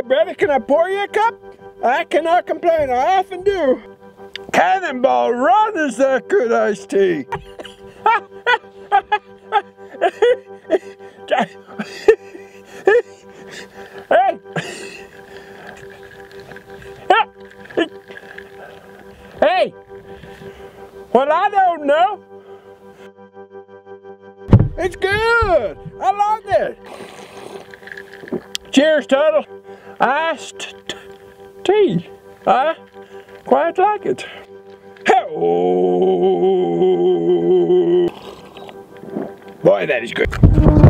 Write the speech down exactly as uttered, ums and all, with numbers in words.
brother, can I pour you a cup? I cannot complain, I often do. Cannonball Run is that good iced tea. Hey! Hey! Well, I don't know. It's good. I like it. Cheers, Tuddle. Iced tea. I quite like it. Oh, boy, that is good.